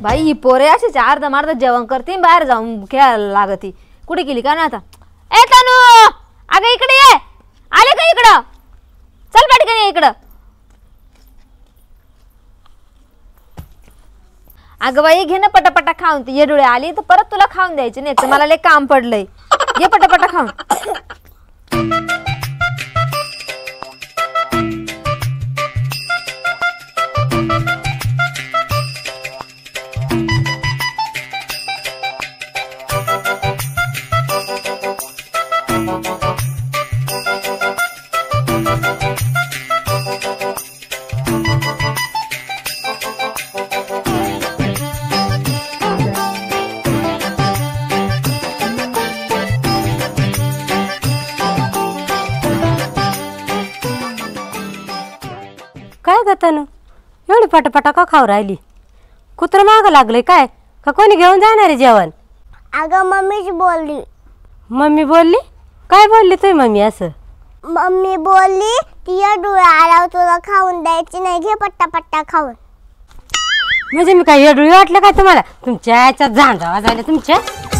बाई ही पोरे अशीच अर्धा मार्ध जेवण करते बाहेर जाऊन खेळायला लागती. कुठे गेली का ना आता? ए तनू अगं इकडे ये. आले का इकडं? चल पटकन ये इकडं. अगं बाई घे ना पटापटा खाऊन. ती येडुळे आली तर परत तुला खाऊन द्यायची नाही तर मला लय काम पडलंय. घे पटापटा खाऊन. काय गतानु एवढी पटापटा का खाऊ राहिली? कुत्र माग लागले काय का कोणी घेऊन जाणार आहे जेवण? अगं मम्मीच बोलली. मम्मी बोलली? काय बोलली तुझी मम्मी असं? मम्मी बोलली ती डोळे आल्यावर तुला खाऊन द्यायची नाही, घे पट्टा खाऊन. म्हणजे मी काय येडुळी वाटलं काय तुम्हाला? तुमच्या याच्यात झांजा वाजायला तुमच्या